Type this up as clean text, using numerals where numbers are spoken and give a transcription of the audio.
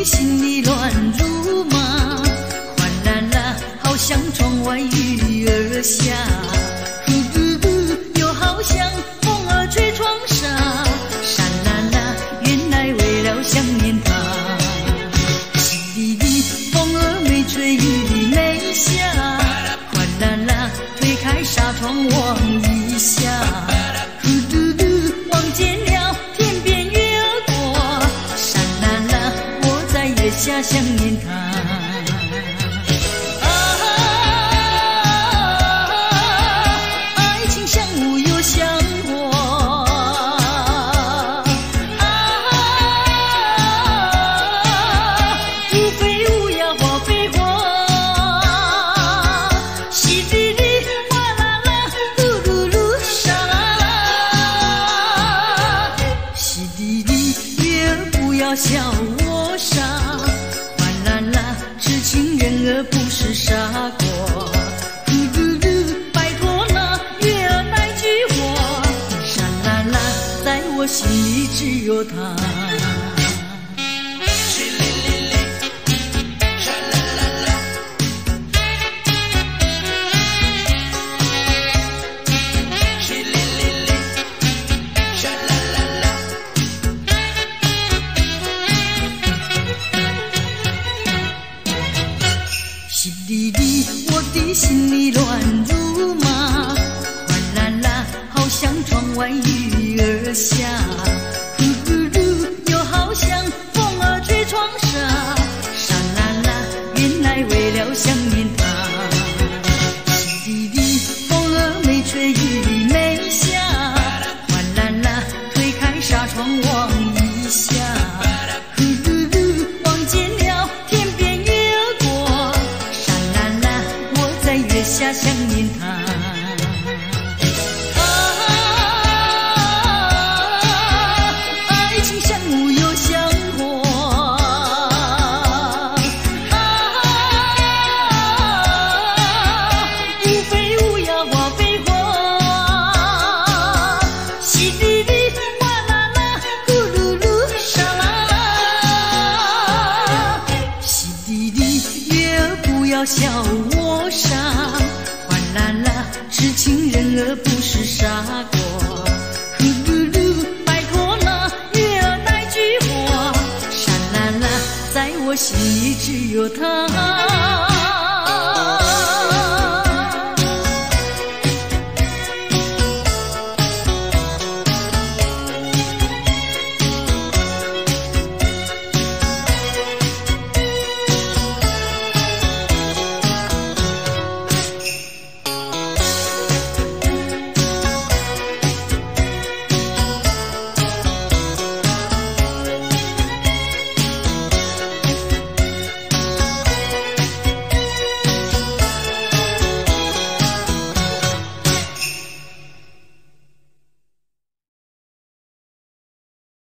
心里乱如麻，哗啦啦，好像窗外雨儿下，呼嘟嘟，又好像风儿吹窗纱，沙啦啦，原来为了想念他。淅沥沥，风儿没吹，雨没下，哗啦啦，推开纱窗望一下，呼嘟嘟，望见了天边月儿过，沙啦啦，我在月下想念他。爱情像雾又像火，无非无呀花非花，淅沥沥，哗啦啦，噜噜噜，沙啦啦，淅沥沥，月儿不要笑我傻，哗啦啦，痴情人儿不是傻瓜，呼噜噜，拜托那月儿来娶我，沙啦啦，在我心里只有他。淅沥沥，我的心里乱如麻，哗啦啦，好像窗外雨儿下，呼噜噜，又好像风儿吹窗纱，沙啦啦，原来为了想念他。淅沥沥，风儿没吹，雨没下，哗啦啦，推开纱窗望一下，呼噜噜，望见了天边月儿过，沙啦啦，我在月下想念他。爱情像雾又像火，无非无呀花非花，淅沥沥，哗啦啦，咕噜噜，沙啦啦，淅沥沥，月儿不要笑我傻，哗啦啦，痴情人儿不是傻瓜，呼噜噜，拜托那月儿来娶我，沙啦啦，在我心里只有他。